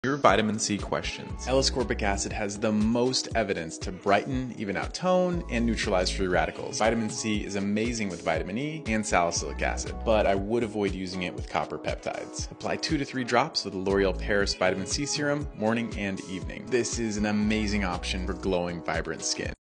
Your vitamin C questions. L-ascorbic acid has the most evidence to brighten, even out tone, and neutralize free radicals. Vitamin C is amazing with vitamin E and salicylic acid, but I would avoid using it with copper peptides. Apply 2 to 3 drops of the L'Oreal Paris Vitamin C Serum morning and evening. This is an amazing option for glowing, vibrant skin.